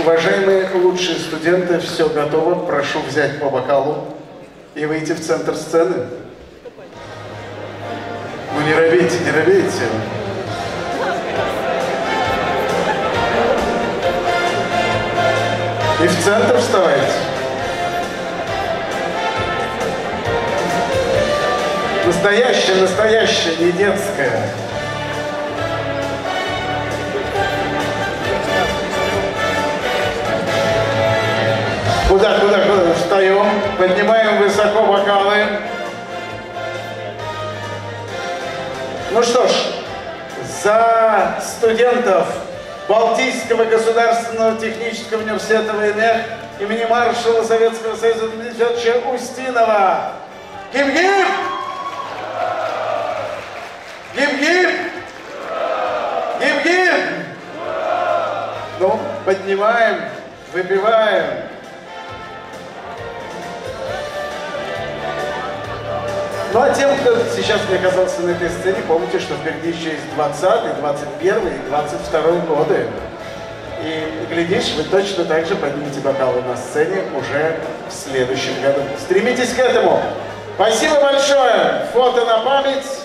Уважаемые лучшие студенты, все готово. Прошу взять по бокалу и выйти в центр сцены. Ну не робейте, не робейте. И в центр вставайте. Настоящее, настоящее, не детское. Куда? Встаем, поднимаем высоко бокалы. Ну что ж, за студентов Балтийского государственного технического университета ВНР имени маршала Советского Союза Дмитрия Федоровича Устинова. Гиб-гиб! Гиб-гиб! Гиб-гиб! Ну, поднимаем, выпиваем. Ну а тем, кто сейчас не оказался на этой сцене, помните, что впереди еще есть 20-й, 21-й и 22-й годы. И, глядишь, вы точно так же поднимете бокалы на сцене уже в следующем году. Стремитесь к этому. Спасибо большое. Фото на память.